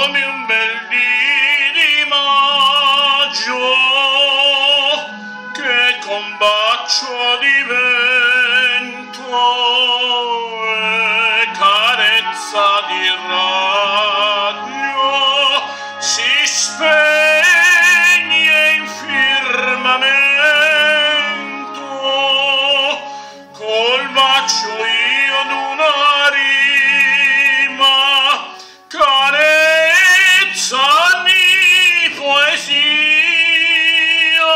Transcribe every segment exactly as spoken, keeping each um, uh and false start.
come un bel dì di maggio che con bacio di vento e carezza di radio si spegne in firmamento col bacio io d'una rima carezza di poesia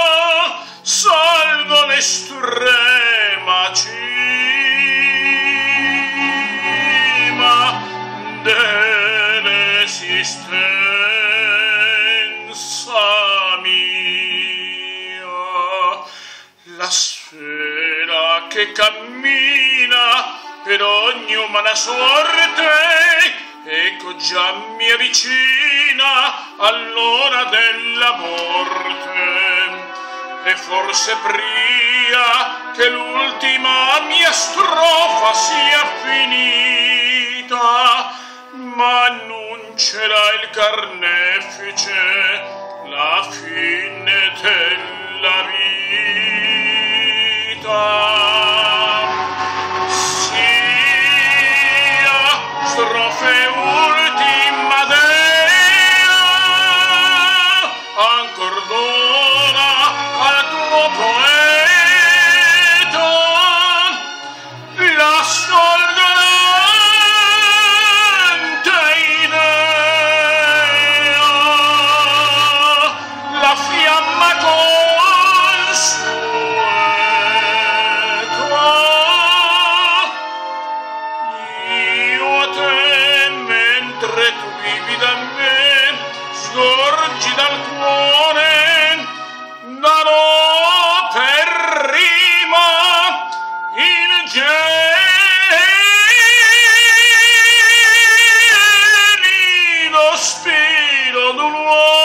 salgo l'estrema cima dell'esistenza mia, la sfera che cammina per ogni umana sorte, ecco già mi avvicina all'ora della morte, e forse pria che l'ultima mia strofa sia finita, ma annuncerà il carnefice la fine della vita. Strofe ultima dea, ancor d'ora al tuo poeta, la sfolgorante idea, la fiamma consueta. Mentre tu vivi da me, sgorgi dal cuore, darò per rima il gelido spiro d'un uomo.